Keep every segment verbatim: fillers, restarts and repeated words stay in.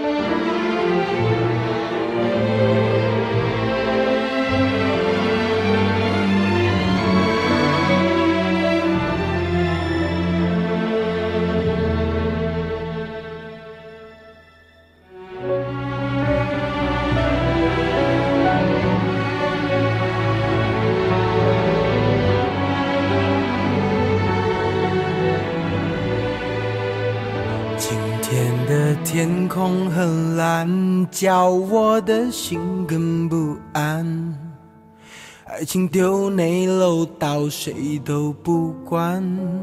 天空很蓝，叫我的心更不安。爱情丢内漏到谁都不管，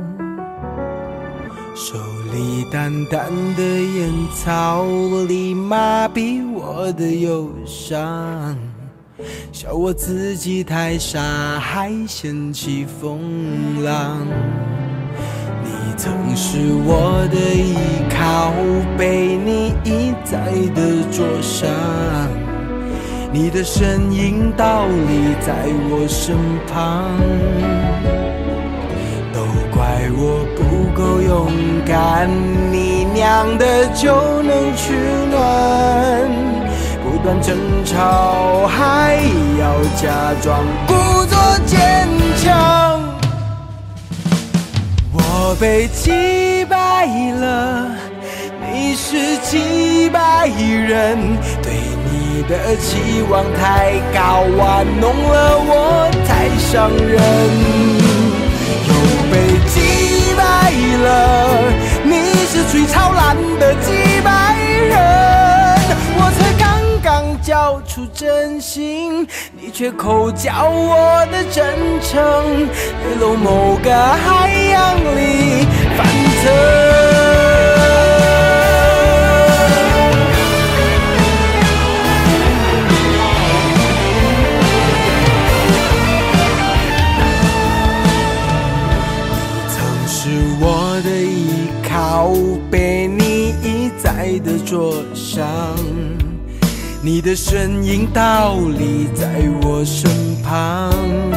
手里淡淡的烟草里麻痹我的忧伤，笑我自己太傻，还嫌弃风浪。你曾是我的依靠，被你一再的灼伤，你的身影倒立在我身旁，都怪我不够勇敢，你酿的酒能取暖，不断争吵还要假装故作坚强。我被击败了，你是击败人，对你的期望太高，玩弄了我太伤人。又被击败了，你是最超烂的击败人，我才刚刚交出真心，你却口交我的真诚，泪漏某个海洋里翻腾。我的依靠被你一再的灼伤，你的身影倒立在我身旁，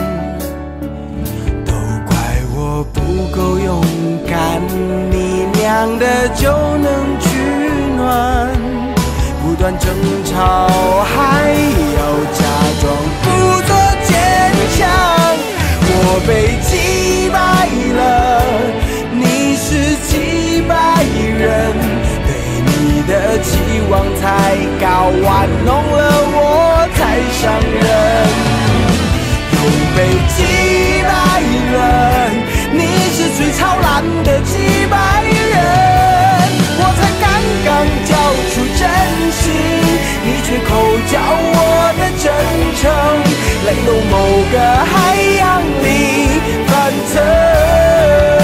都怪我不够勇敢，你酿的酒能取暖，不断争吵还要假装故作坚强。我被击败了，你是击败人，对你的期望太高，玩弄了我太伤人。又被击败了，你是最超烂的击败人，我才刚刚交出真心，你却口交我的真诚，泪漏某个海洋里翻腾。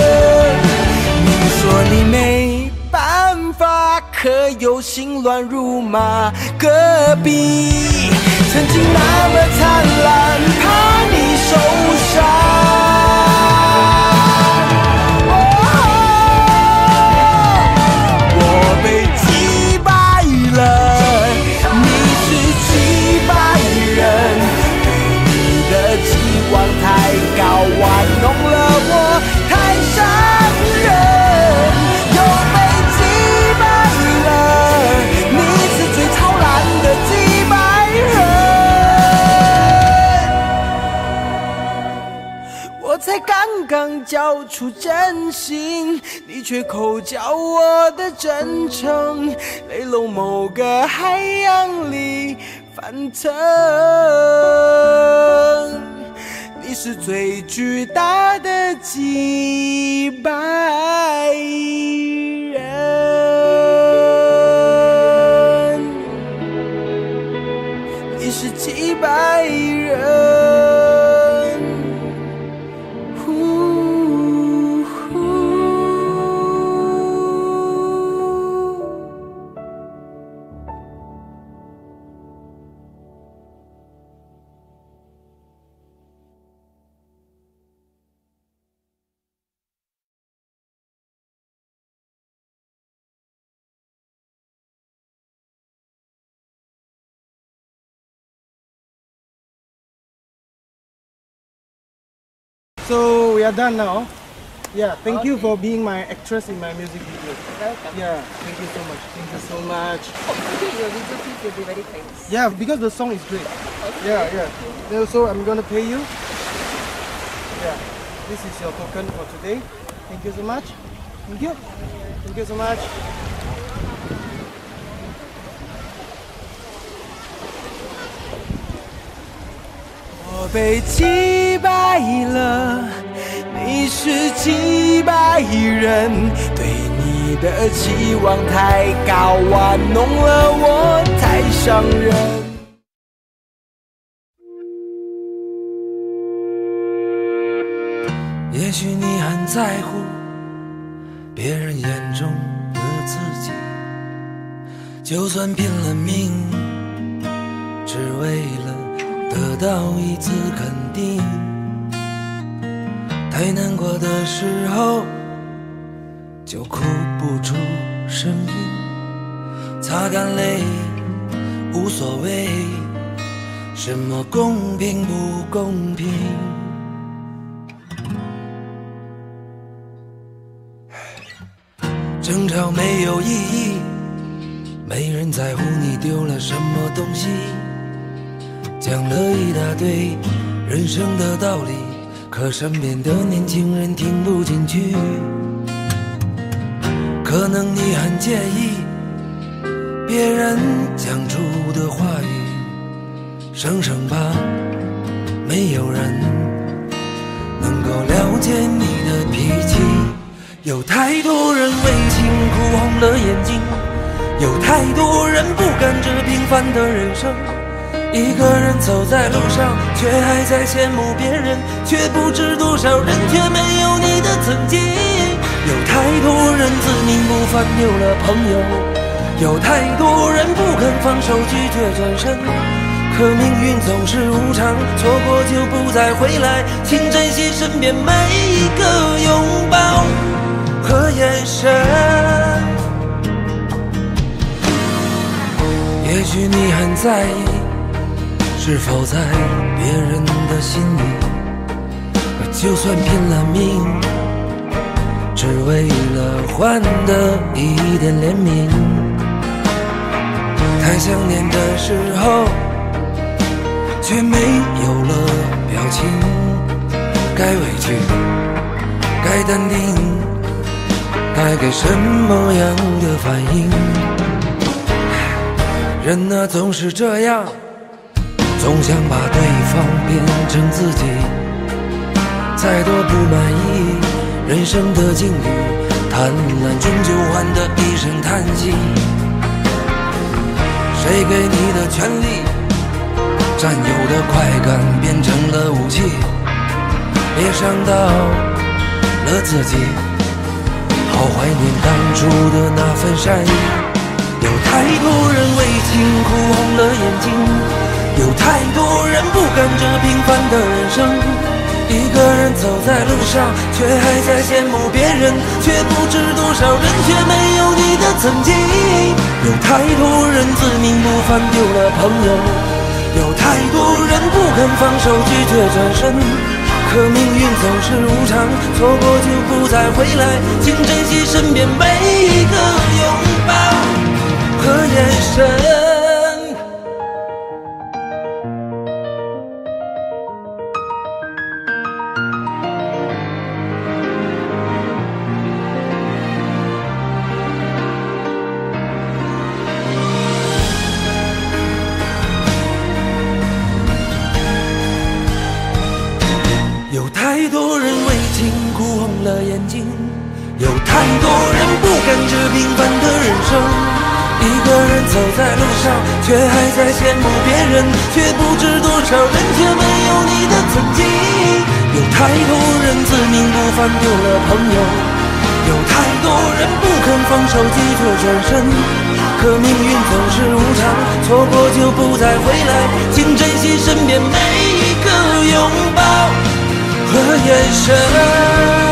说你没办法，可有心乱如麻。隔壁曾经那么灿烂，怕你受伤。我被击败了，你是击败人，对你的期望太高，玩弄了我太伤人。才刚刚交出真心，你却口交我的真诚，泪漏某个海洋里翻腾。你是最巨大的击败人，你是击败人。 So we are done now. Yeah, thank okay. you for being my actress in my music video. Welcome. Yeah, thank you so much. Thank you so much. Hopefully your video clip will be very famous. Yeah, because the song is great. Okay. Yeah, yeah. Then also, I'm gonna pay you. Yeah, this is your token for today. Thank you so much. Thank you. Thank you so much. 我被击败了，你是击败人，对你的期望太高，玩弄了我，太伤人。也许你很在乎别人眼中的自己，就算拼了命，只为了得到一次肯定。太难过的时候就哭不出声音，擦干泪无所谓，什么公平不公平。争吵没有意义，没人在乎你丢了什么东西，讲了一大堆人生的道理，可身边的年轻人听不进去。可能你很介意别人讲出的话语，生生怕没有人能够了解你的脾气。有太多人为情哭红了眼睛，有太多人不甘这平凡的人生。一个人走在路上，却还在羡慕别人，却不知多少人却没有你的曾经。有太多人自命不凡丢了朋友，有太多人不肯放手拒绝转身。可命运总是无常，错过就不再回来，请珍惜身边每一个拥抱和眼神。也许你很在意是否在别人的心里，就算拼了命，只为了换得一点怜悯。太想念的时候却没有了表情，该委屈该淡定，该给什么样的反应？人啊总是这样，总想把对方变成自己。再多不满意人生的境遇，贪婪终究换得一声叹息。谁给你的权利，占有的快感变成了武器，别伤到了自己。好怀念当初的那份善意。有太多人为情哭红了眼睛，有太多人不甘这平凡的人生。一个人走在路上，却还在羡慕别人，却不知多少人却没有你的曾经。有太多人自命不凡丢了朋友，有太多人不肯放手拒绝转身。可命运总是无常，错过就不再回来，请珍惜身边每一个拥抱和眼神。有太多人为情哭红了眼睛，有太多人不甘这平凡的人生。一个人走在路上，却还在羡慕别人，却不知多少人却没有你的曾经。有太多人自命不凡丢了朋友，有太多人不肯放手拒绝转身。可命运总是无常，错过就不再回来，请珍惜身边每一个拥抱和眼神。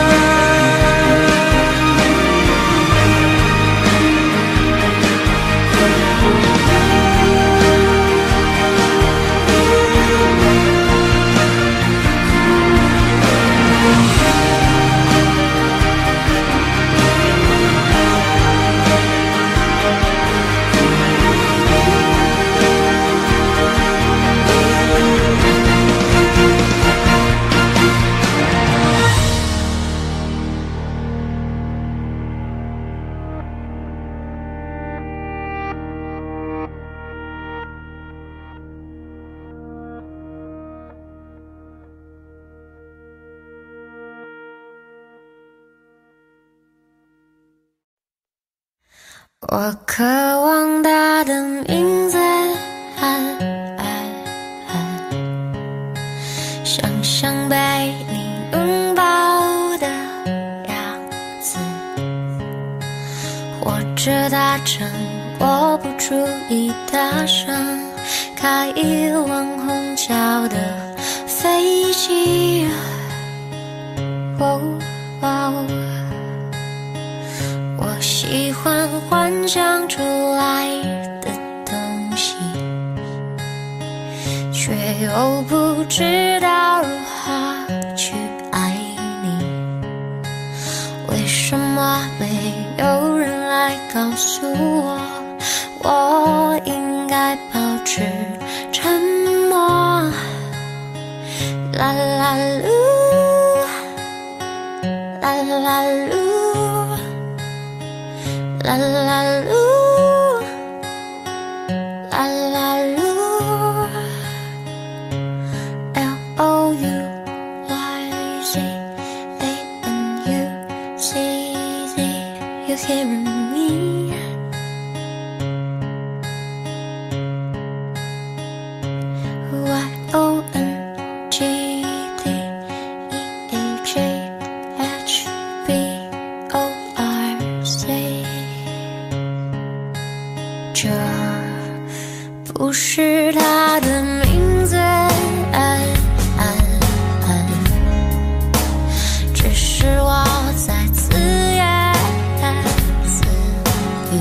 我渴望他的名字，想象被你拥抱的样子，或者大声我不注意大声开往虹桥的飞机。哦哦，我喜欢幻想出来的东西，却又不知道如何去爱你。为什么没有人来告诉我，我应该保持沉默？啦啦噜，啦啦噜，啦啦噜，啦啦噜。L O U Y Z A N U C Z, you hearing me? Y O N G D E A J H B O R C， 这不是他的名字，只是我在自言自语。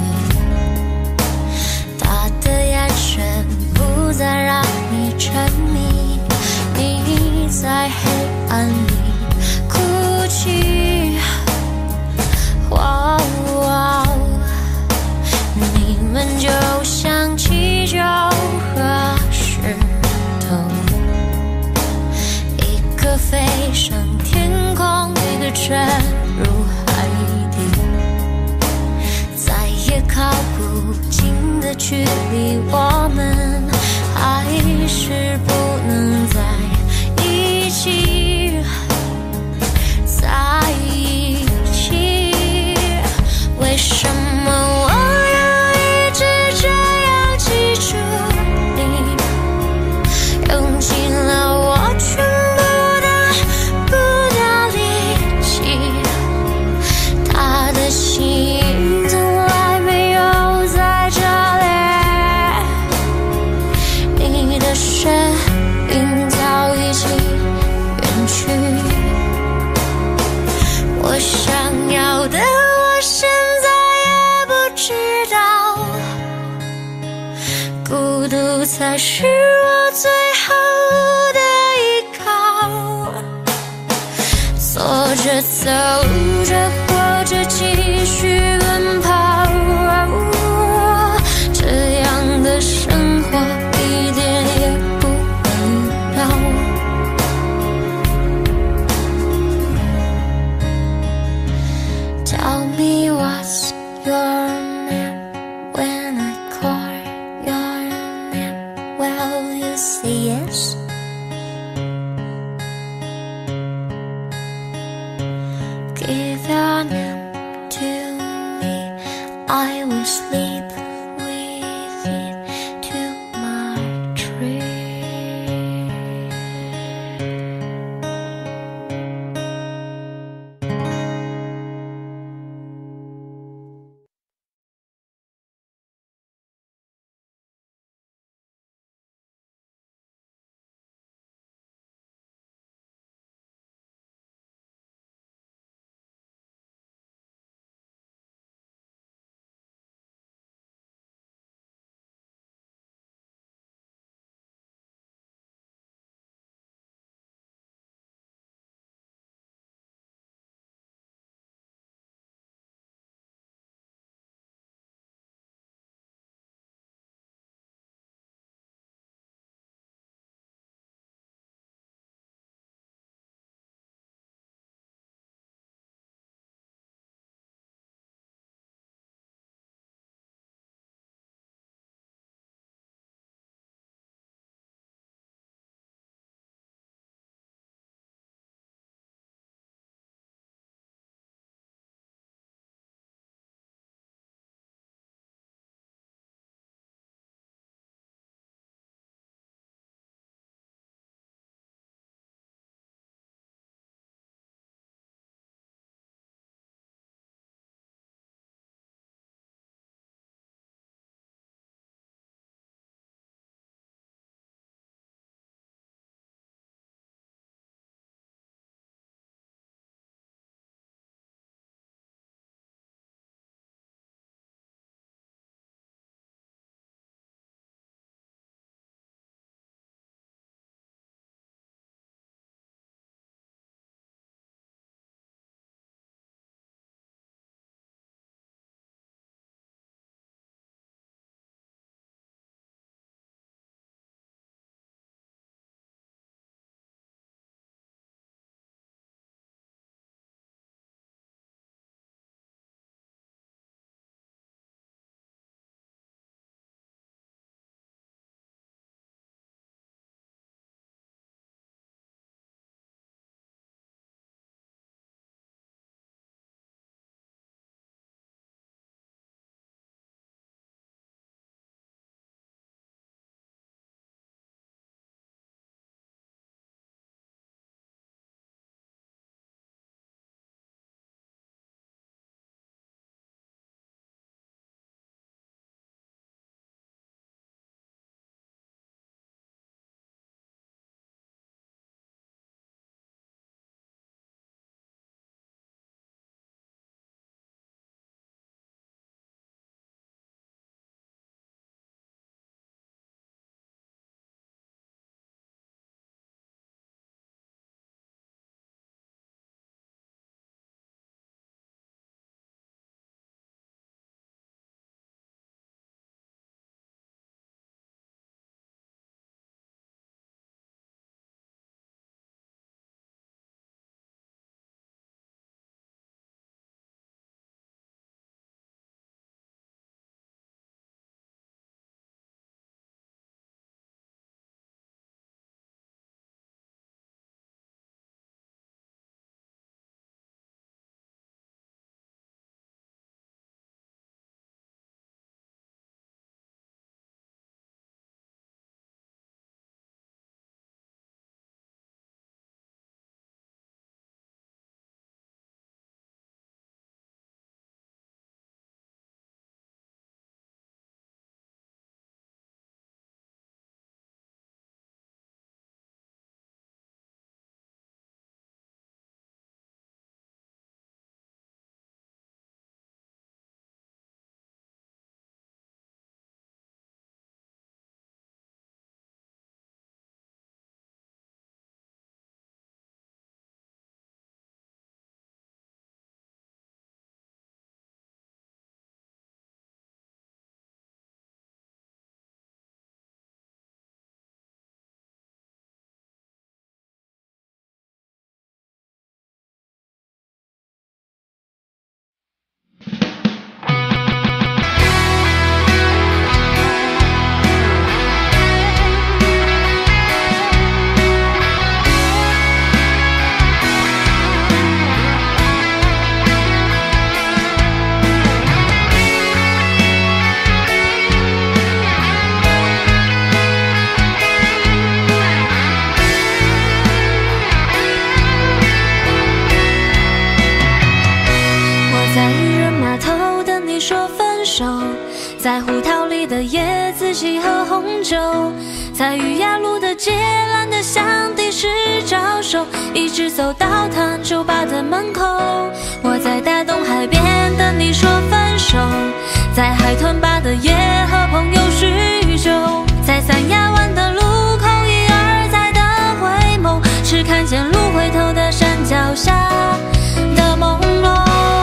他的眼神不再让你沉迷，你在黑暗里哭泣。哇哇，你们就像气球和石头，一个飞上天空，一个沉入海底，再也靠不近的距离，我们还是不能在一起，在一起。为什么我要一直这样记住你，用尽了我全部的不掉力气，他的心从来没有在这里，你的身影早已经远去，我想要的我现在也不知道，孤独才是我最后的依靠，坐着走着或者继续奔跑，这样的生活一点也不无聊。Tell me what's your name when I call your name, will you say yes? Give your name to me 里的椰子鸡和红酒，在雨芽路的街懒得向地势招手，一直走到糖酒吧的门口。我在大东海边等你说分手，在海豚吧的夜和朋友叙旧，在三亚湾的路口一而再的回眸，只看见路回头的山脚下的朦胧。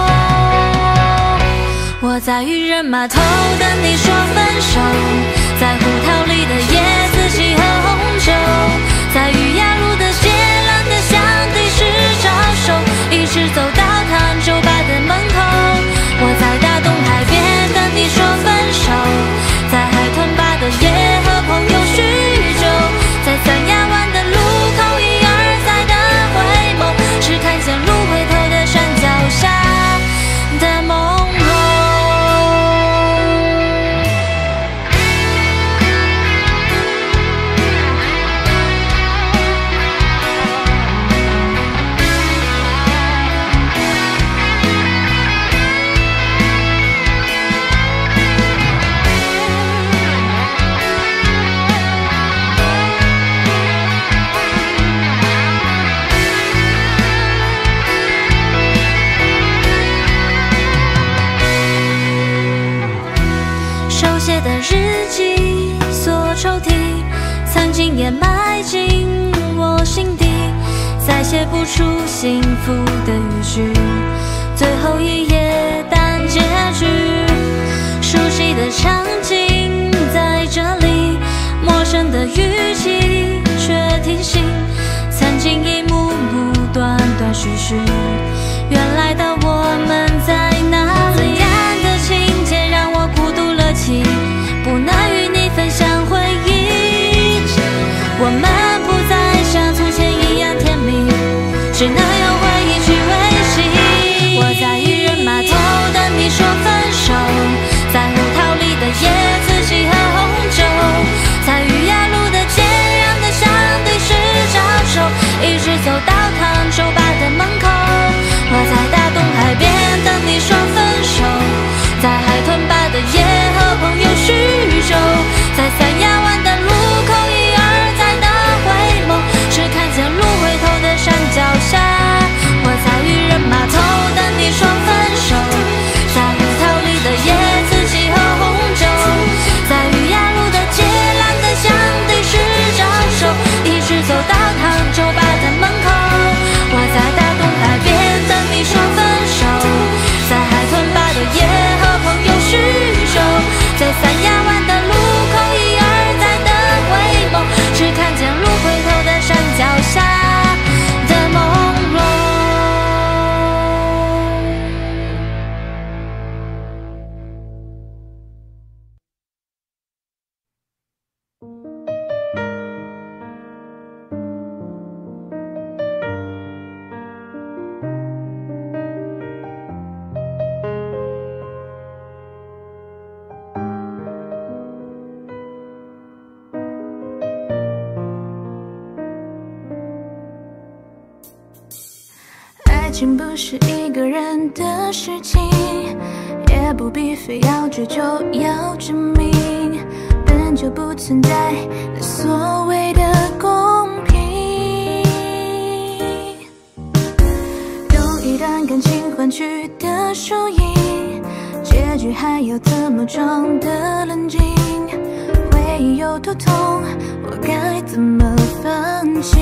我在渔人码头等你说分手，在胡桃里的椰子鸡和红酒，在雨芽路的街懒得向地势招手，一直走到糖酒吧的门口。我在大东海边等你说分手，在海豚吧的夜和朋友叙旧，在三亚湾的路口一而再的回眸，只看见路回头的山脚下的朦胧。写的日记锁抽屉，曾经也埋进我心底，再写不出幸福的语句，最后一页单结局。熟悉的场景在这里，陌生的语气却提醒，曾经一幕幕断断续续，原来的我们在哪里？怎样的情节让我孤独了起，不能与你分享回忆，我们不再像从前一样甜蜜，只能用回忆去维系。我在渔人码头等你说分手，在胡桃里的椰子鸡和红酒，在雨芽路的街让得向地势招手，一直走到糖酒吧的门口。我在大东海边等你说分手，在海豚吧的夜和朋友叙旧，在三亚湾的路口一而再的回眸，只看见路回头的山脚下。我在渔人码头等你说分手，在胡桃里的椰子鸡和红酒，在雨芽路的街懒得向地势招手，一直走到糖酒吧的门口。我在大东海边等你说分手，在海豚吧的夜和朋友叙旧，在三亚湾的路口一而再的回眸，只看见路回头的山脚下的朦胧。 爱情不是一个人的事情，也不必非要追究要证明，本就不存在那所谓的公平。用一段感情换取的输赢，结局还要怎么装的冷静？回忆有多痛，我该怎么放弃？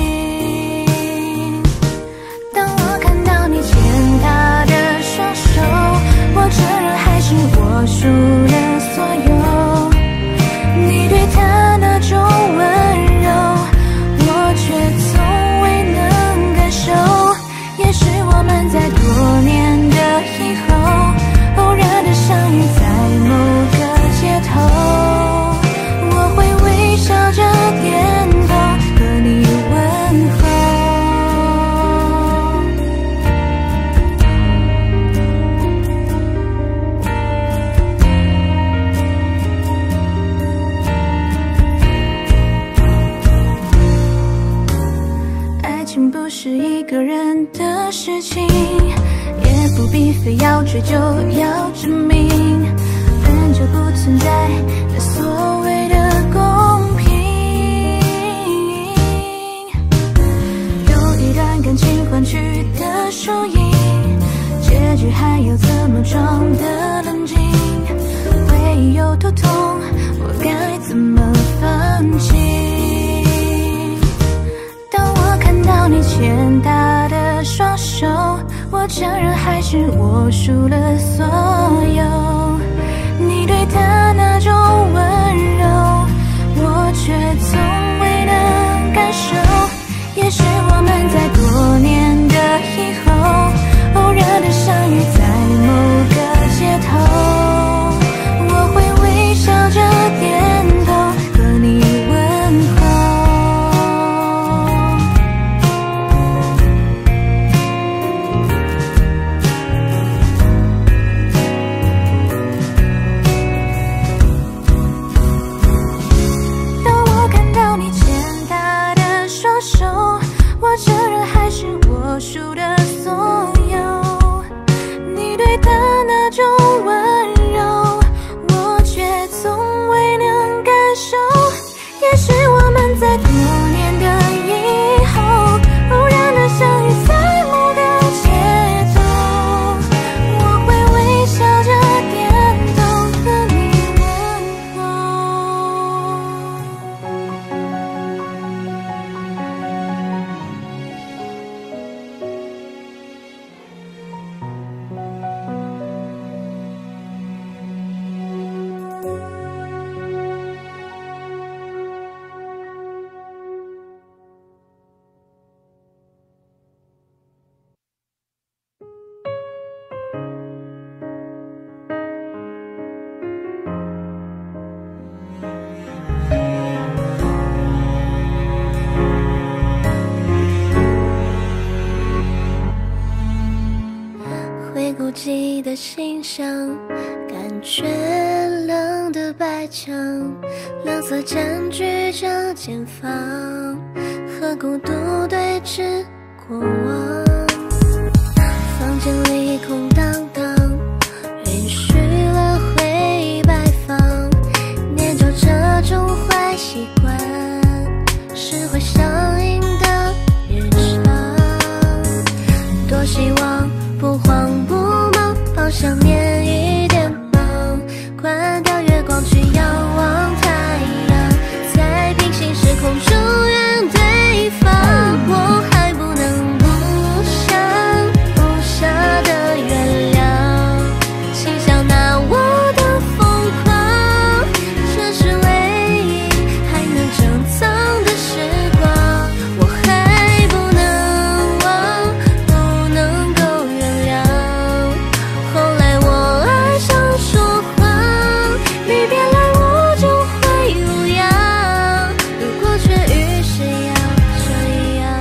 当我看到你牵他的双手，我承认还是我输了所有。你对他那种温柔，我却从未能感受。也许我们在多年的以后，偶然的相遇在某个街头，我会微笑着点头和你问候。不是一个人的事情，也不必非要追究要证明，本就就不存在那所谓的公平。有一段感情换取的输赢，结局还要怎么装的冷静？回忆有多痛，我该怎么放弃？当我看到你牵他的双手，我承认还是我输了所有。你对他那种温柔，我却从未能感受。也许我们在多年的以后，偶然的相遇在某个街头，我会微笑着点头和你问候。当我看到你牵他的双手，我承认还是我输的所有。你对他那种温柔，我却从未能感受。也许我们在多年的以后，偶然的相遇在某个街头，我会微笑着点头和你问回顾记忆的信箱，感觉冷的白墙，垃圾占据着间房，和孤独对峙过往。房间里空荡荡，允许了回忆摆放，念旧这种坏习惯，是会上瘾的日常。多希望不慌不忙，帮想念一点忙，关掉月光去仰望太阳，在平行时空祝愿对方。我还不能不想不舍的原谅，请笑纳我的疯狂，这是唯一还能珍藏的时光。我还不能忘，不能够原谅，后来我爱上说谎，你别来我就会无恙，如果却于是要这样。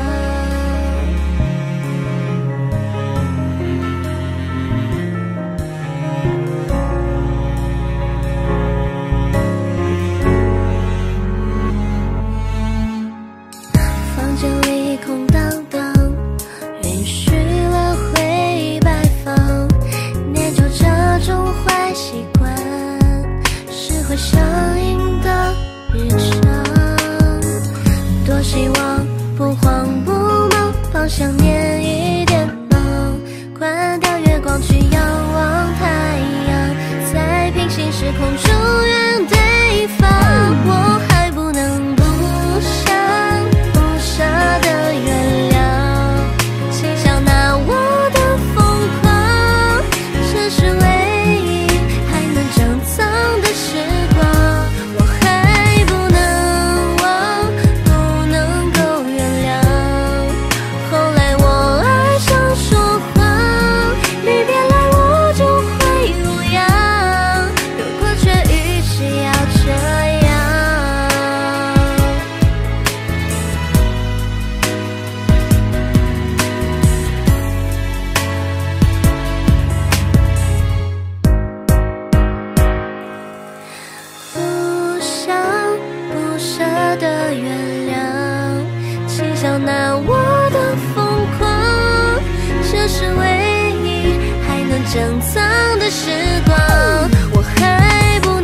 房间里空荡荡，允许了回忆摆放，念旧这种坏习惯，是会上瘾的日常。多希望不慌不忙，帮想念一点忙，关掉月光去仰望太阳，在平行时空祝愿对方。我还不能不想不舍的原谅，请笑纳我的疯狂，这是唯一还能珍藏的时光。我还不能忘，不能够原谅，后来我爱上说谎，你别来我就会无恙，如果却于是要这样。不想不舍的原谅，请笑纳我的疯狂，这是唯一还能珍藏的时光。我还不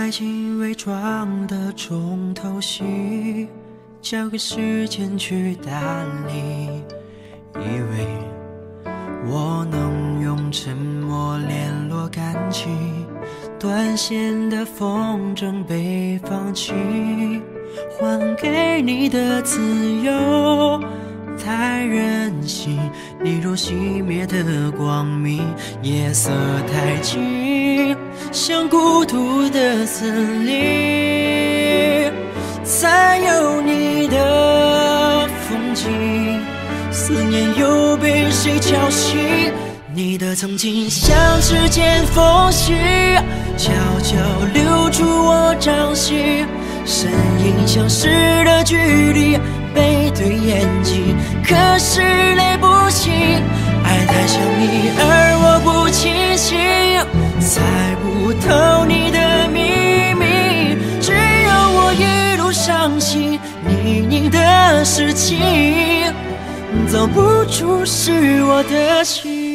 摆起伪装的重头戏，交给时间去打理。以为我能用沉默联络感情，断线的风筝被放弃，还给你的自由太任性。你若熄灭的光明，夜色太近，像孤独的森林，才有你的风景。思念又被谁敲醒？你的曾经像时间缝隙，悄悄溜出我掌心，身影像湿的距离，背对眼睛，可是泪不行。爱太像你，而我不清醒，猜不透你的秘密，只有我一路伤心，泥泞的事情，走不出是我的心。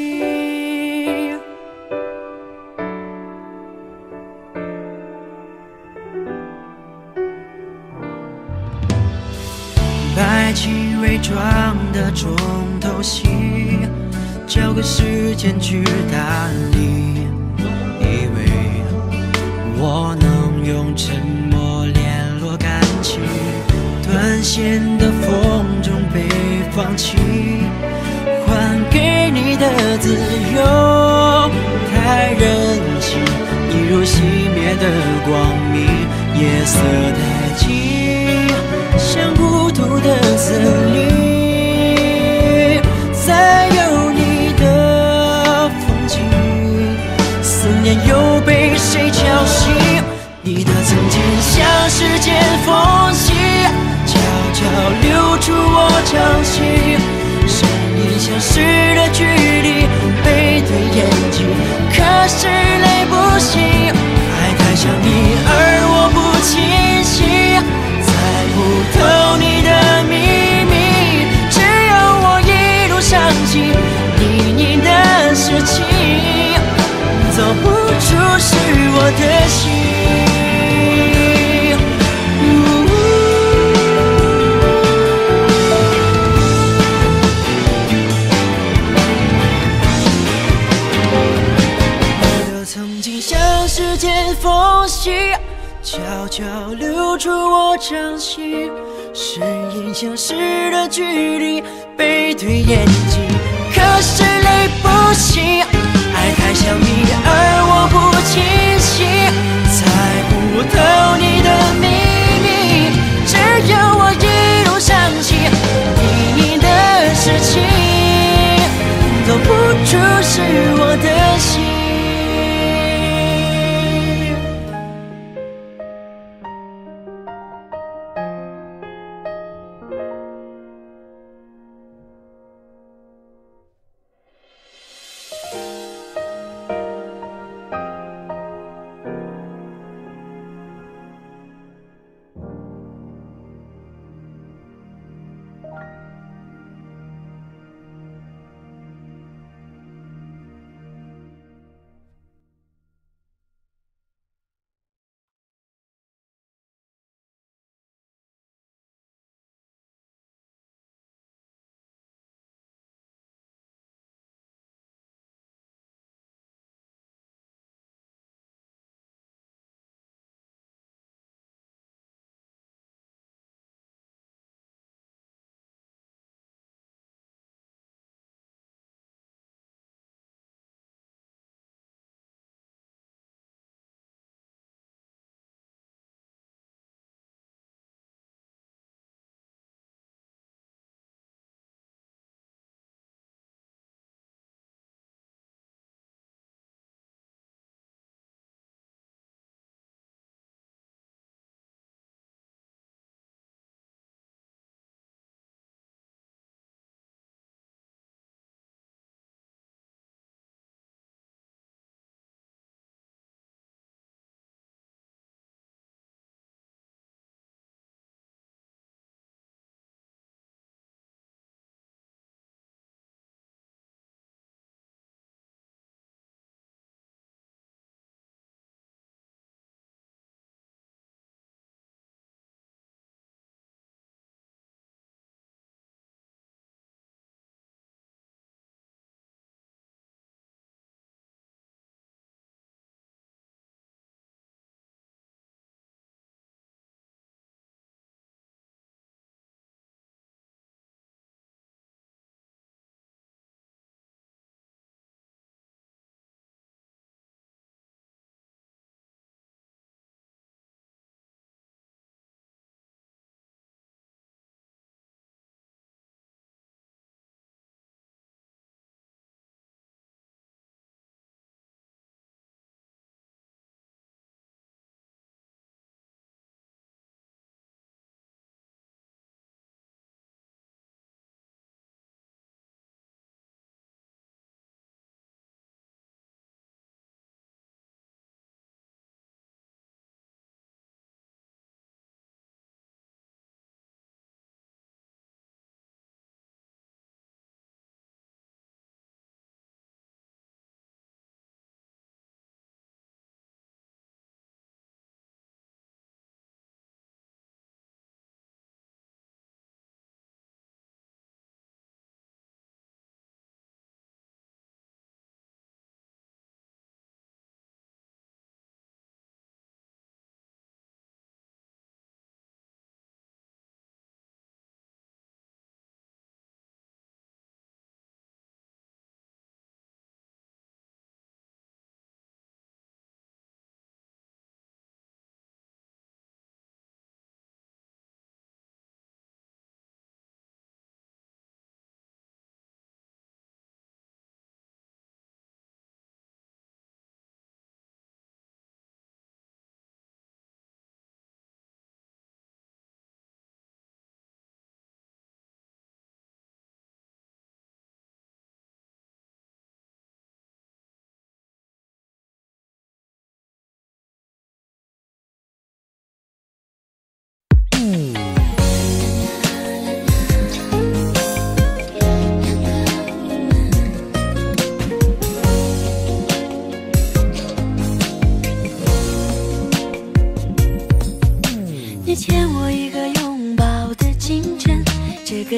摆起伪装的重头戏，交给时间去打理。以为我能用沉默联络感情，断线的风筝被放弃，还给你的自由太任性。你若熄灭的光明，夜色太近，像孤独的森林，才有你的风景。思念又被谁敲醒？你的曾经像时间缝隙，悄悄溜出我掌心，身影像湿的距离，背对眼睛，可是泪不行。爱太像你，而我不清醒，猜不透你的秘密，只有我一路伤心，泥泞的事情，走不出是我的心。时间缝隙，悄悄溜出我掌心，身影像湿的距离，背对眼睛，可是泪不行。爱太像你，而我不清醒，猜不透你的秘密，只有我一路伤心，泥泞的事情，走不出是我的心。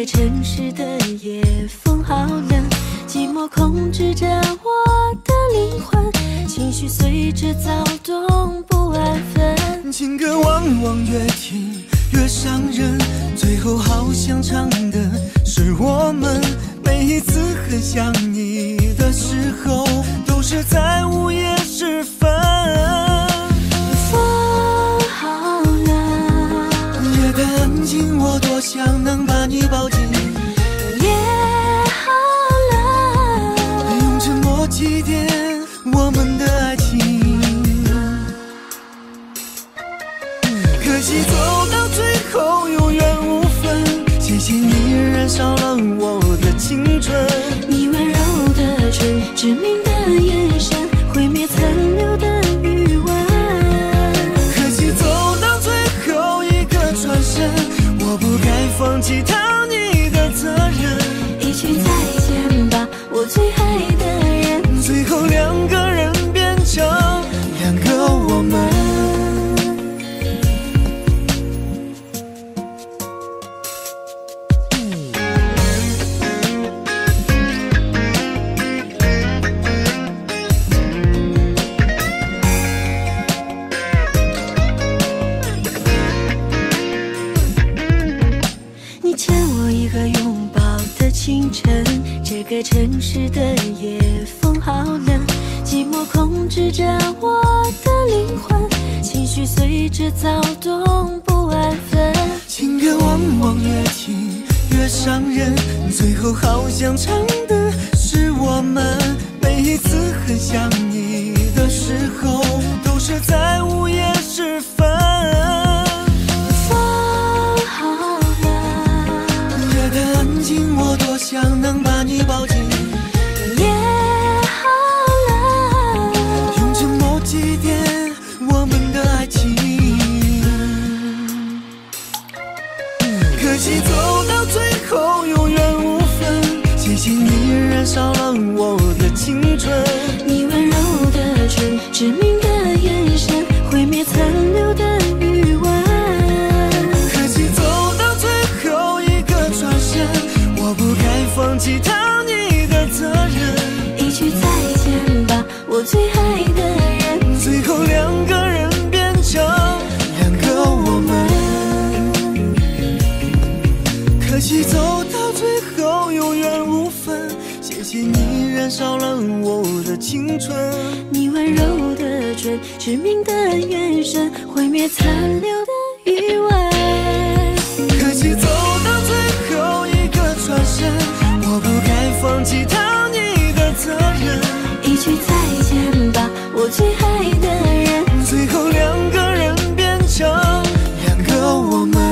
个城市的夜风好冷，寂寞控制着我的灵魂，情绪随着躁动不安分。 情歌往往越听越伤人，最后好想唱的是我们。每一次很想你的时候，都是在午夜时分。 风好冷， 夜的安静，我多想能把你抱紧。 夜好冷， 用沉默祭奠我们的爱情。可惜走到最后永远无分，谢谢你燃烧了我的青春。 你温柔的唇，致命的眼神，毁灭残留的余温。 可惜走到最后一个转身，我不该放弃讨你的责任。 一句再见吧，我最爱的人。 最后两个人变成两个我们。清晨，这个城市的夜风好冷，寂寞控制着我的灵魂，情绪随着躁动不安分。 情歌往往越听越伤人，最后好想唱的是我们。每一次很想你的时候，都是在午夜时分。我多想能把你抱紧， 夜好冷， 用沉默祭奠我们的爱情。可惜走到最后永远无分，谢谢你燃烧了我的青春。 你温柔的唇，致命的眼神，毁灭残留的余温。 可惜走到最后一个转身，我不该放弃讨你的责任。 一句再见吧，我最爱的人。 最后两个人变成两个我们。可惜走到最后永远无分，谢谢你燃烧了我的青春。 你温柔的唇，致命的眼神，毁灭残留的余温。 可惜走到最后一个转身，我不该放弃讨你的责任。 一句再见吧，我最爱的人。 最后两个人变成两个我们。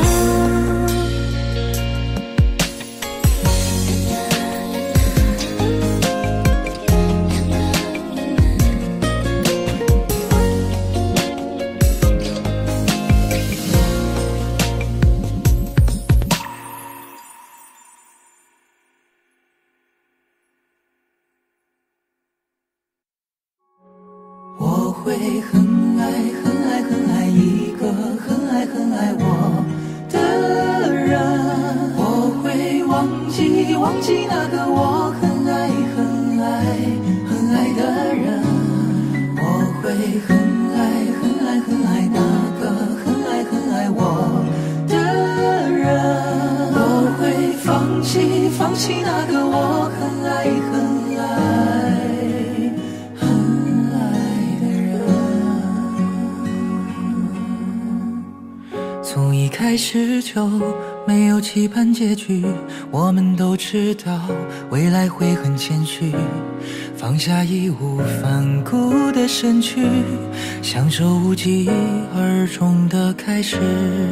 我会很爱很爱很爱一个很爱很爱我的人，我会忘记忘记那个我很爱很爱很爱的人，我会很爱很爱很爱那个很爱很爱我的人，我会放弃放弃那个我很爱很爱从一开始就没有期盼结局，我们都知道未来会很谦虚，放下义无反顾的身躯，享受无疾而终的开始。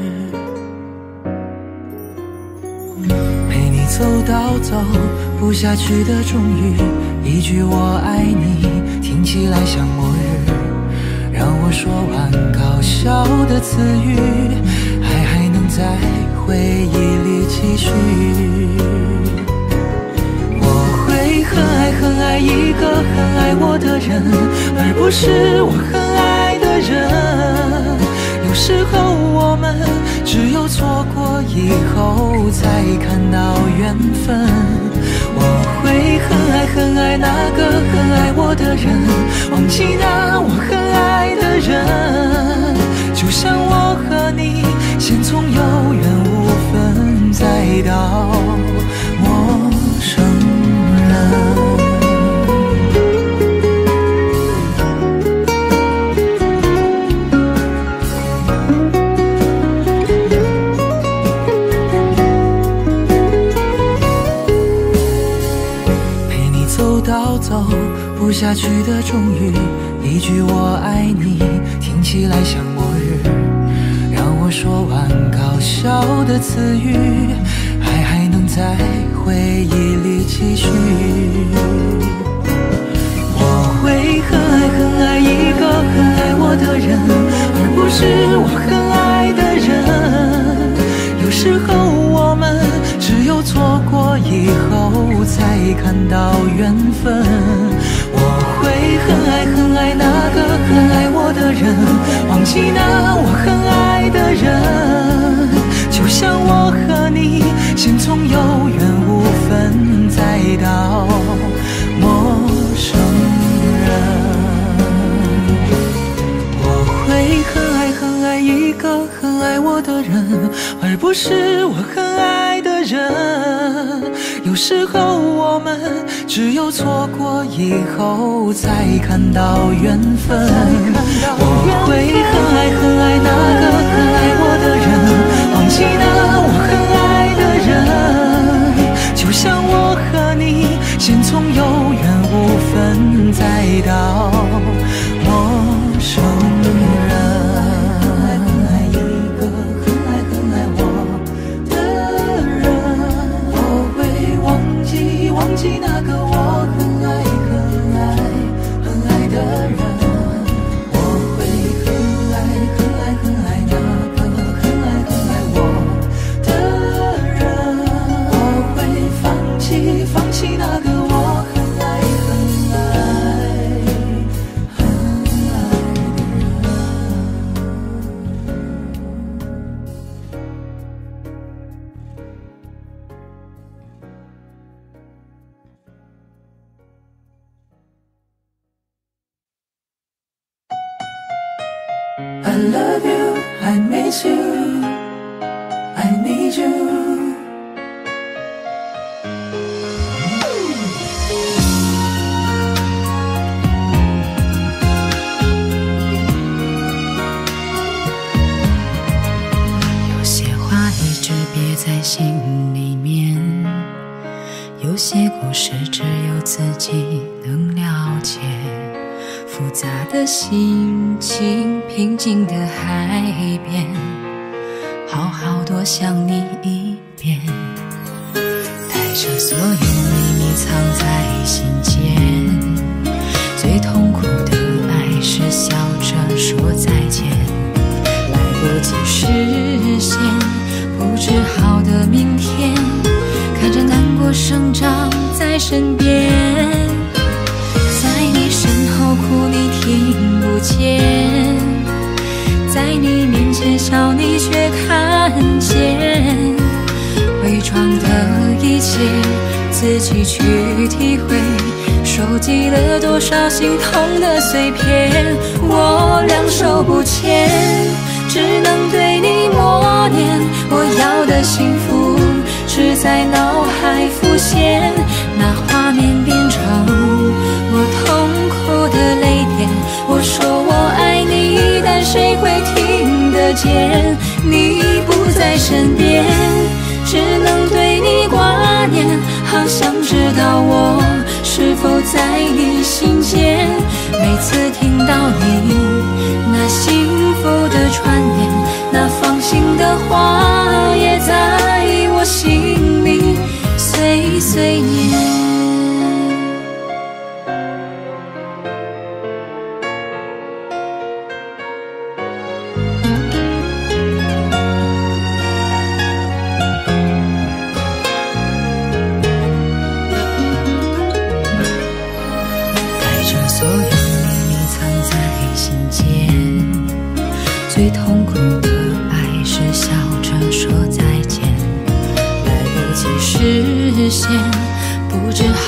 陪你走到走不下去的终于，一句我爱你听起来像末日，让我说完搞笑的词语，爱还能在回忆里继续。我会很爱很爱一个很爱我的人，而不是我很爱的人。有时候我们只有错过以后才看到缘分。我会很爱很爱那个很爱我的人，忘记那我很爱的人。就像我和你先从有缘无分，再到陌生人。走不下去的终于，一句我爱你听起来像末日，让我说完搞笑的词语，还还能在回忆里继续。我会很爱很爱一个很爱我的人，而不是我很爱的人。有时候我们只有错过以后才看到缘分。我会很爱很爱那个很爱我的人，忘记那我很爱的人。就像我和你先从有缘无分，再到陌生人。我会很爱很爱一个很爱我的人，而不是我很爱的人。有时候我们只有错过以后才看到缘分。我会很爱很爱那个很爱我的人，忘记那我很爱的人。就像我和你先从有缘无分，再到陌生人。忘记那个我很爱很爱很爱的人，我会很爱很爱很爱那个很爱很爱我的人，我会放弃放弃那个我很爱很爱很爱的I love you, I miss you, I need you. 有些话一直憋在心里面，有些故事只有自己能了解。复杂的心情，平静的海边，好好多想你一遍，带着所有秘密藏在心间。最痛苦的爱是笑着说再见，来不及实现不治好的明天，看着难过生长在身边。在你身后哭你听不见，在你面前笑你却看见，伪装的一切自己去体会，收集了多少心痛的碎片，我两手不牵，只能对你默念，我要的幸福只在脑海浮现，那画面变成我痛苦的泪点。我说我爱你，但谁会听得见？你不在身边，只能对你挂念，好想知道我是否在你心间。每次听到你那幸福的传言，那放心的话也在我心里碎碎念。带着所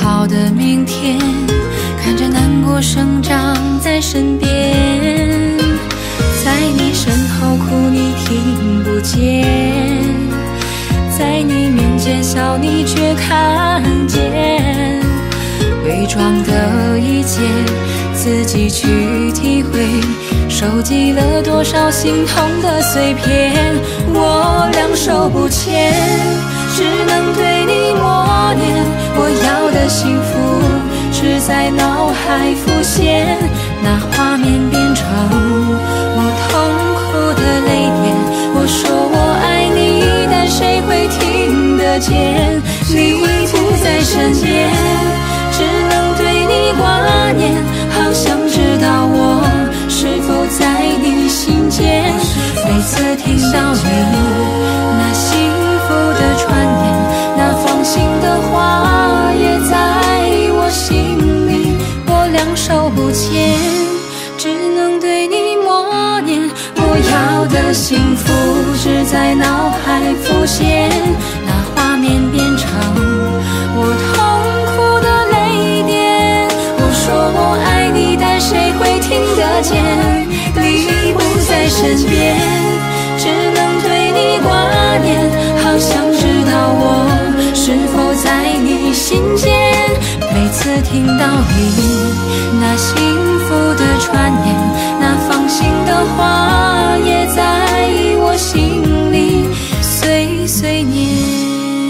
好的明天，看着难过生长在身边，在你身后哭你听不见，在你面前笑你却看见，伪装的一切自己去体会，收集了多少心痛的碎片，我两手不牵，只能对你默念，我要的幸福只在脑海浮现，那画面变成我痛苦的泪点，我说我爱你，但谁会听得见？你不在身边，只能对你挂念，好想知道我是否在你心间。每次听到你那幸福的传言，那放心的话也在我心里，我两手不牵，只能对你默念，我要的幸福只在脑海浮现，那画面变成我痛苦的泪点，我说我爱你，但谁会听得见？你不在身边，只能对你挂念，好想知道我是否在你心间。每次听到你那幸福的传言，那放心的话也在我心里碎碎念。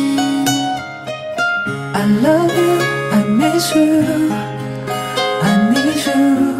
I love you, I miss you, I need you。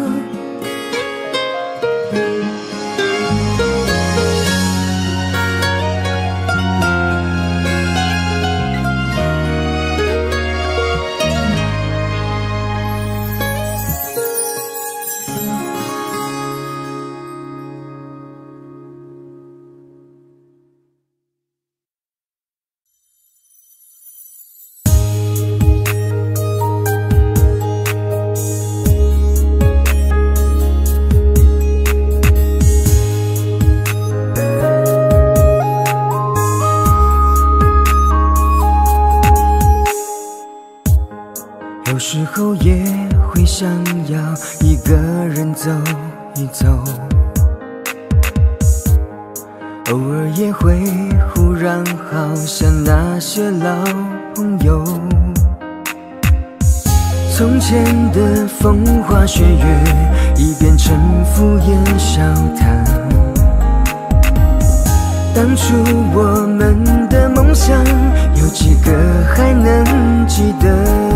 有时候也会想要一个人走一走，偶尔也会忽然好像那些老朋友，从前的风花雪月已变成敷衍笑谈，当初我们的梦想有几个还能记得？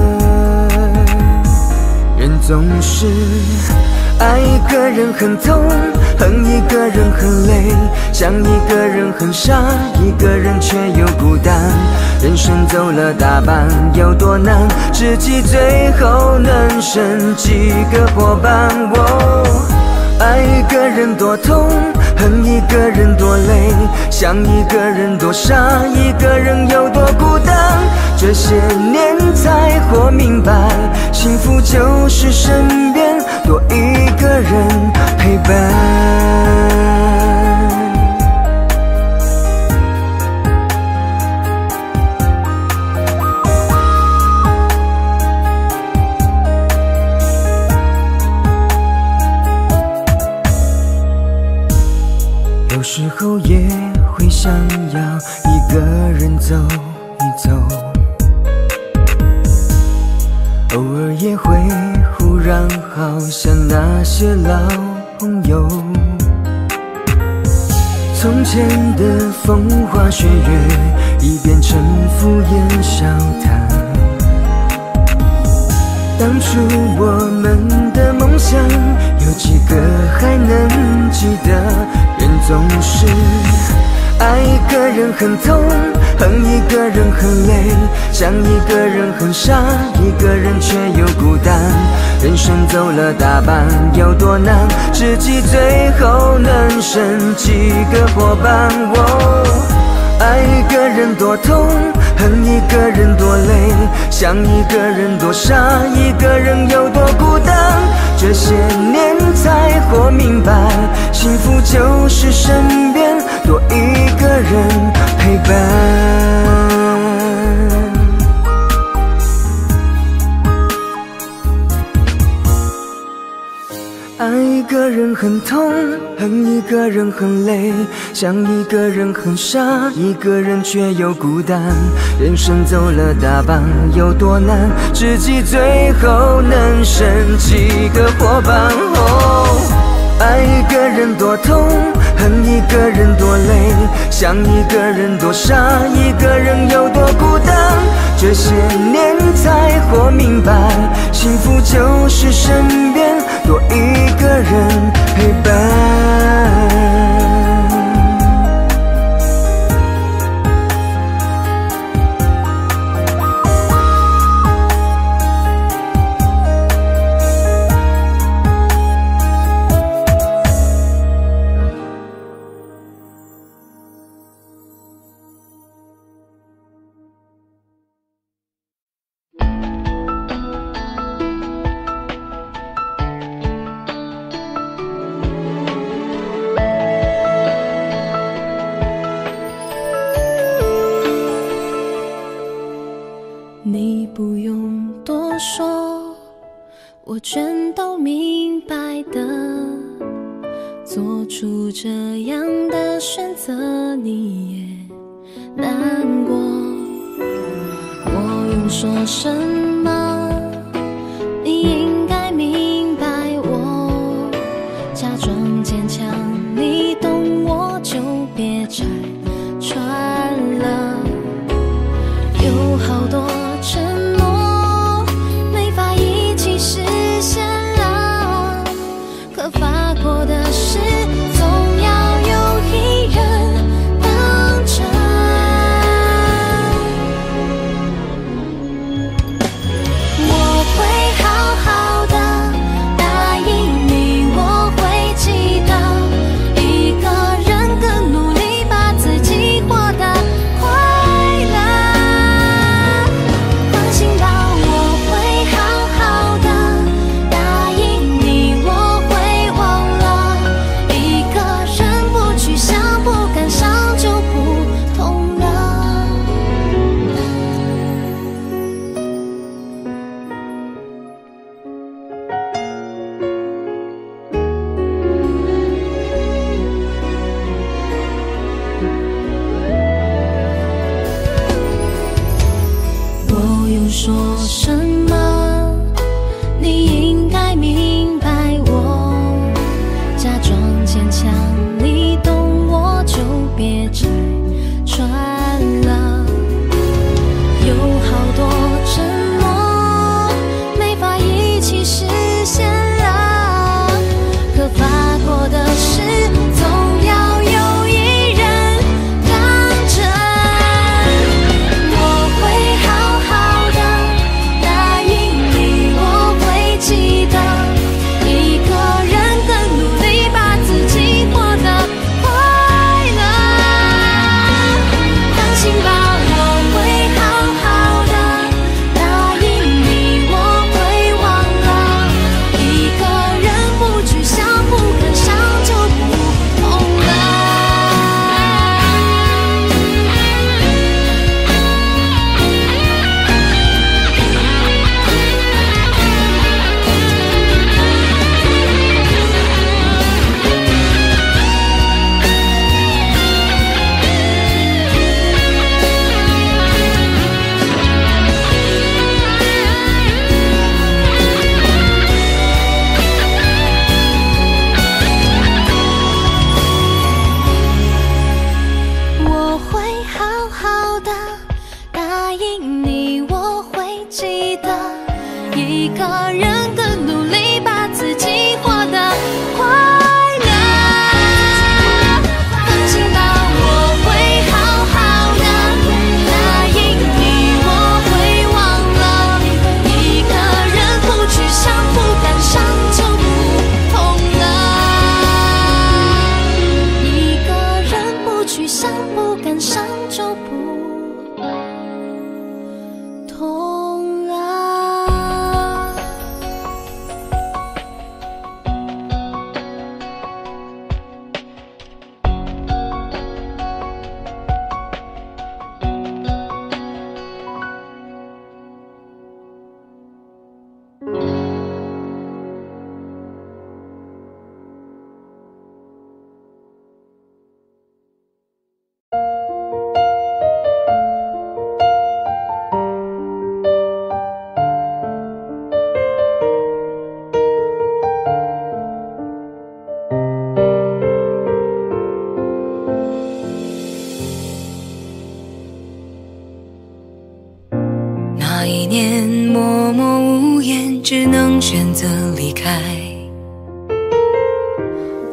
人总是爱一个人很痛，恨一个人很累，想一个人很傻，一个人却又孤单。人生走了大半，有多难？知己最后能剩几个伙伴？哦，爱一个人多痛，恨一个人多累，想一个人多傻，一个人有多孤单。这些年才活明白，幸福就是身边多一个人陪伴。有时候也会想要一个人走一走，偶尔也会忽然好像那些老朋友，从前的风花雪月已变成敷衍笑谈，当初我们的梦想有几个还能记得？人总是爱一个人很痛，恨一个人很累，想一个人很傻，一个人却又孤单。人生走了大半，有多难？知己最后能剩几个伙伴？哦，爱一个人多痛，恨一个人多累，想一个人多傻，一个人有多孤单。这些年才活明白，幸福就是身边多一个人陪伴。 爱一个人很痛，恨一个人很累，想一个人很傻，一个人却又孤单。人生走了大半，有多难？知己最后能剩几个伙伴？哦，爱一个人多痛，恨一个人多累，想一个人多傻，一个人有多孤单。这些年才活明白，幸福就是身边多一个人陪伴。 你不用多说，我全都明白的。做出这样的选择，你也难过。我用说什么，你应该明白我。假装坚强，你懂我就别拆穿了。有好多承诺没法一起实现了，可发过的事总要有一人当真。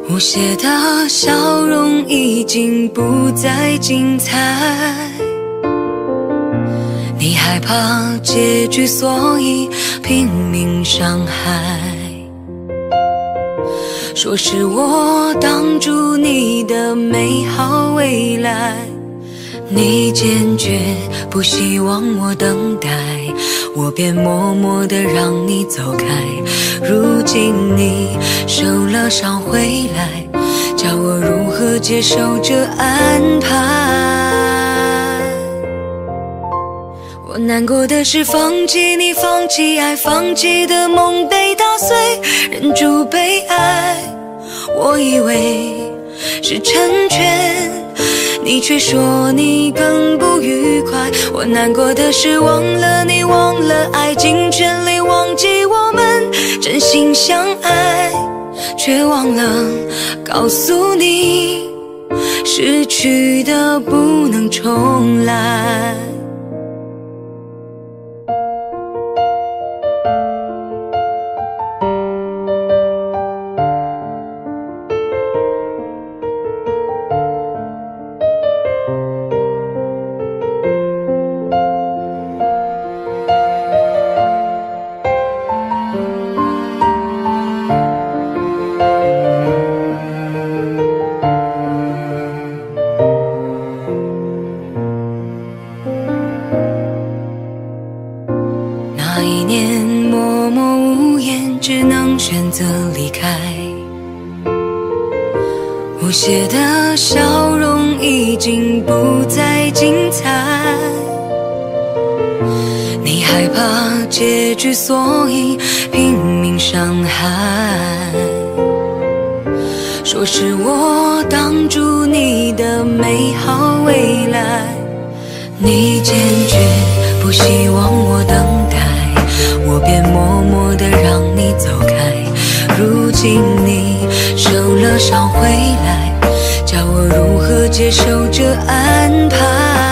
无邪的笑容已经不再精彩，你害怕结局，所以拼命伤害。说是我挡住你的美好未来，你坚决不希望我等待，我便默默地让你走开。如今你受了伤回来，叫我如何接受这安排？我难过的是放弃你，放弃爱，放弃的梦被打碎，忍住被爱，我以为是成全，你却说你更不愉快。我难过的是忘了你，忘了爱，尽全力忘记我们真心相爱，却忘了告诉你，失去的不能重来。选择离开，无邪的笑容已经不再精彩，你害怕结局，所以拼命伤害。说是我挡住你的美好未来，你坚决不希望我等待，我便默默地让你走开。如今你受了伤回来，叫我如何接受这安排？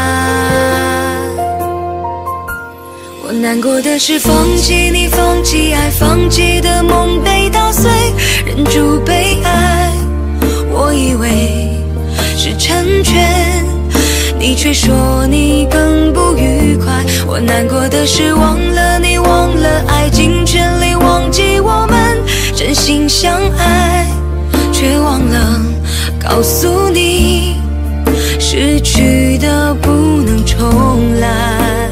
我难过的是放弃你，放弃爱，放弃的梦被打碎，忍住被爱，我以为是成全，你却说你更不愉快。我难过的是忘了你，忘了爱，尽全力忘记我们真心相爱，却忘了告诉你，失去的不能重来。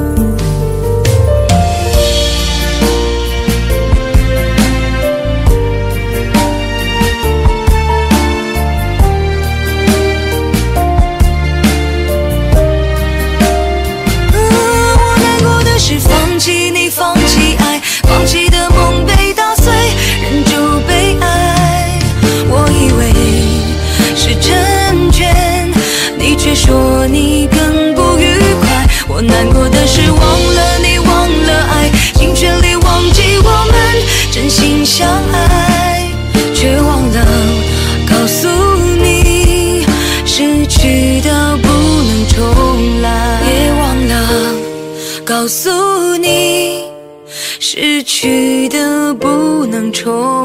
放弃爱，放弃的梦被打碎，忍住被爱，我以为是成全，你却说你更不愉快。我难过的是忘了你，忘了爱，尽全力忘记我们真心相爱，却忘了告诉你，失去的不能重来，也忘了告诉你，失去的不能重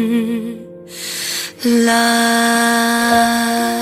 来。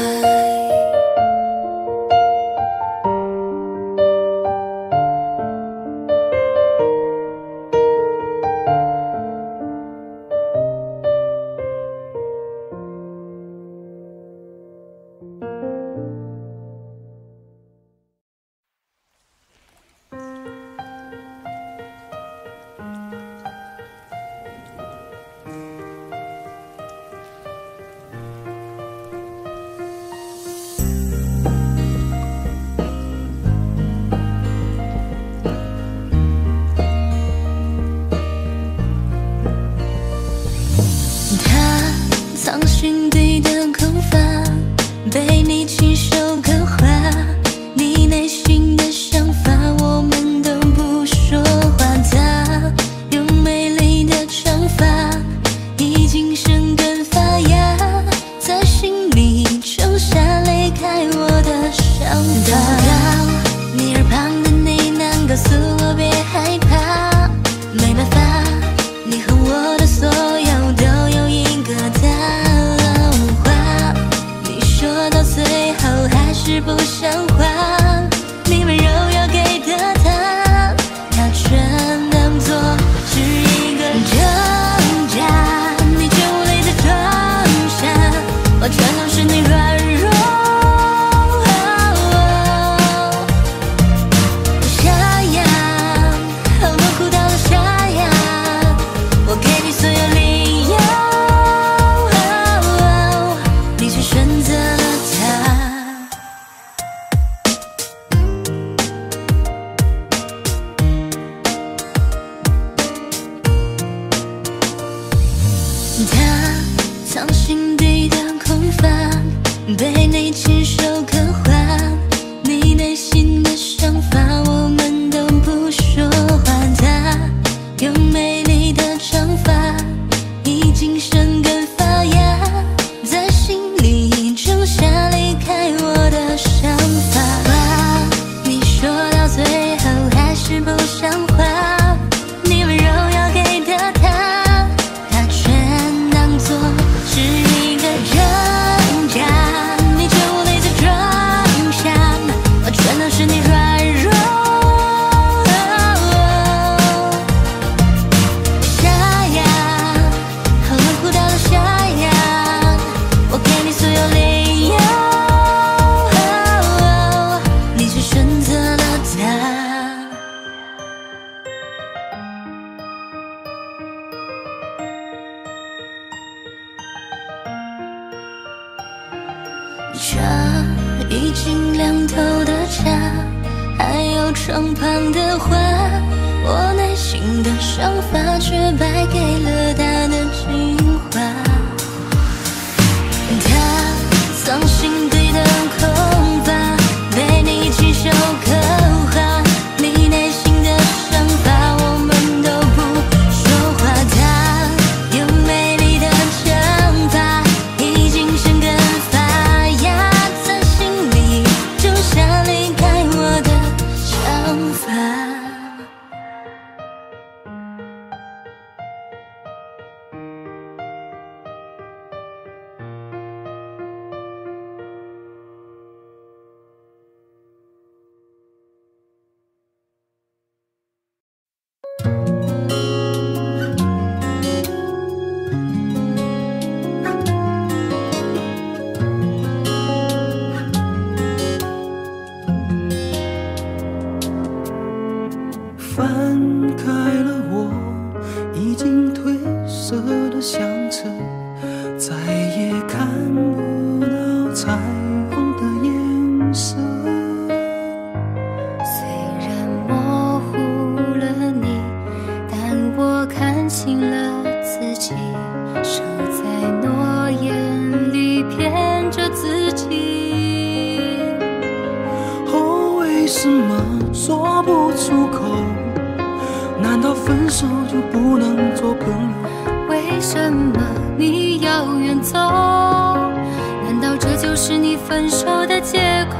藏心底的空房，被你亲手刻画，你内心的想法我们都不说话。他用美丽的长发已经生根发芽，在心里种下离开我的想法。到你耳旁的呢喃告诉我别害怕，没办法，你和我的所有都有一个答案。 它藏心底的空房，被你亲手刻画。你内心的想法，我们都不说话。它有美丽的长发，已经生根发芽，在心里种下离开我的想法。话你说到最后还是不像话，你温柔要给的他，他全当作是一个挣扎，你却无力再装下，我全都是你软弱。沙哑，好冷酷到了沙哑，我给你所有理由，你却选择了他。这已经凉透的茶，还有窗旁的花，我内心的想法却败给了他的情话。他藏心底的空房，被你亲手刻画，你内心的想法我们都不说话。他有美丽的长发，已经生根发芽，在心里种下离开我的想法。 翻开了我已经褪色的相册，再也看不到彩虹的颜色。 虽然模糊了你，但我看清了自己，守在诺言里骗着自己。 哦，为什么说不出口？难道分手就不能做朋友？ 为什么你要远走？难道这就是你分手的借口？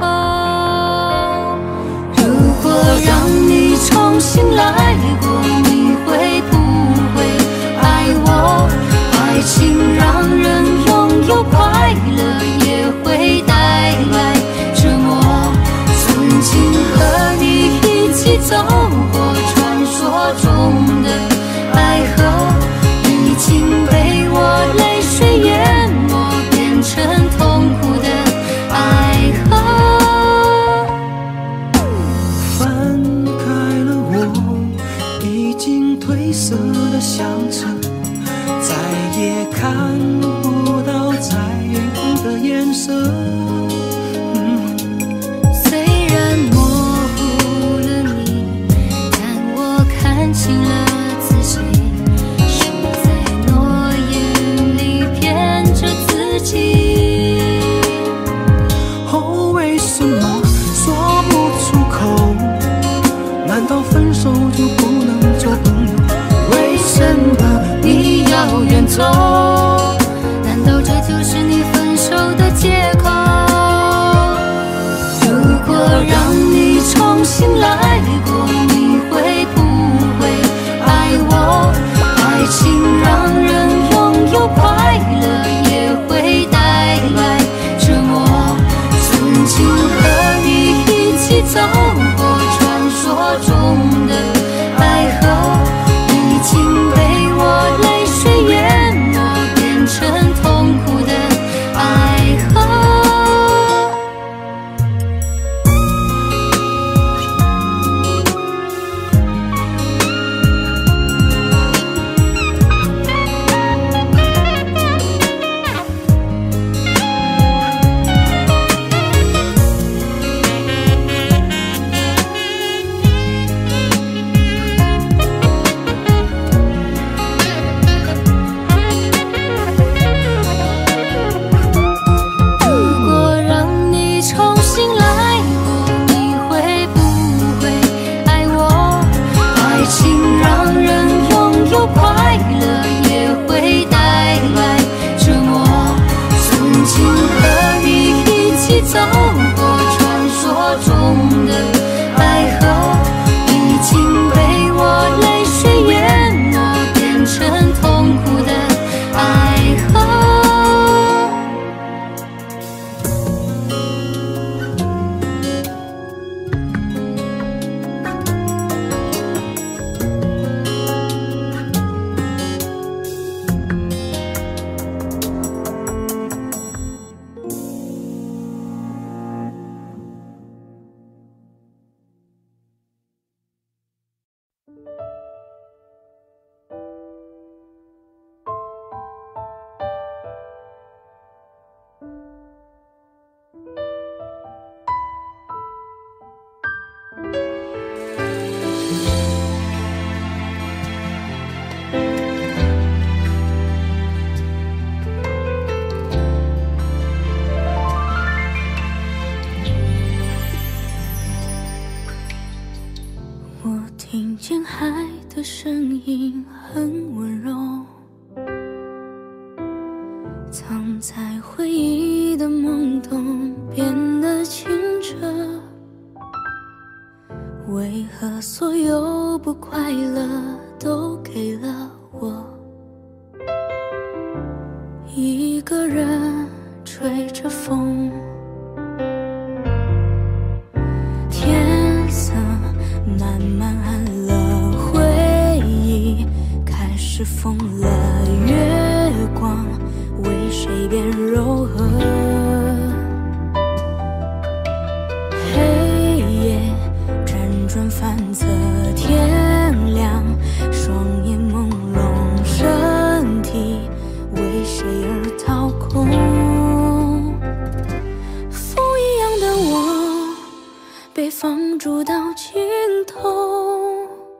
如果让你重新来过，你会不会爱我？爱情让人拥有快乐，也会带来折磨。曾经和你一起走过传说中的爱河，已经被我泪水淹没，变成痛苦的爱河。 翻开了我已经褪色的相册，再也看不到彩虹的颜色。 虽然模糊了你，但我看清了自己，守在诺言里骗着自己。 哦，为什么说不出口？难道分手就不能做朋友？ 为什么你要远走？难道这就是你分手的借口？如果让你重新来过，你会不会爱我？爱情让人拥有快乐，也会带来折磨。曾经和你一起走过传说中的爱河，已经被我泪水淹没，变成痛苦的爱河。 声音很温柔，藏在回忆的懵懂变得清澈。为何所有不快乐都给了我？一个人吹着风，天色慢慢暗了，回忆开始疯了，月光为谁变柔和？黑夜辗转反侧，天亮，双眼朦胧，身体为谁而掏空？风一样的我，被放逐到尽头，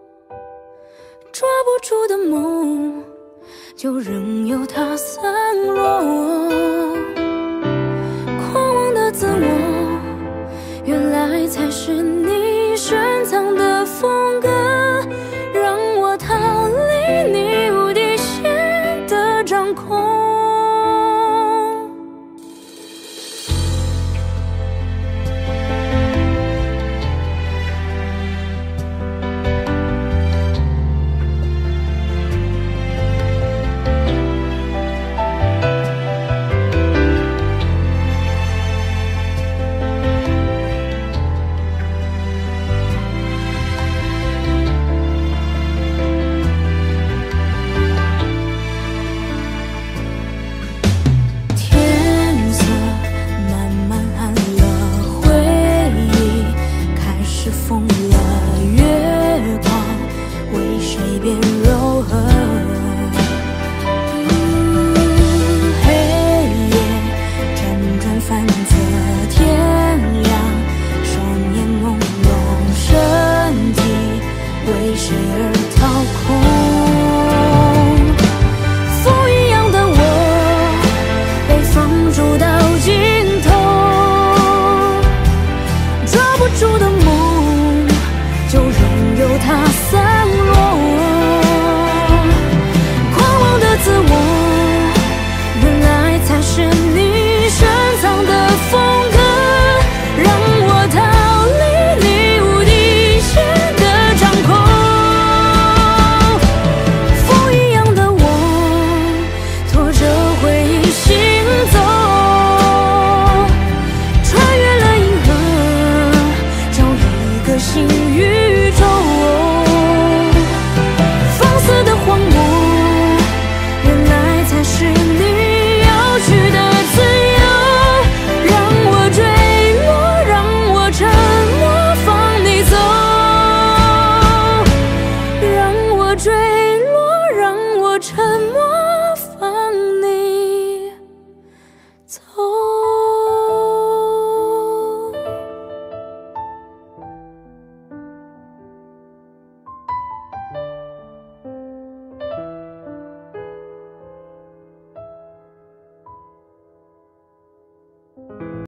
抓不住的梦，就任由它散落。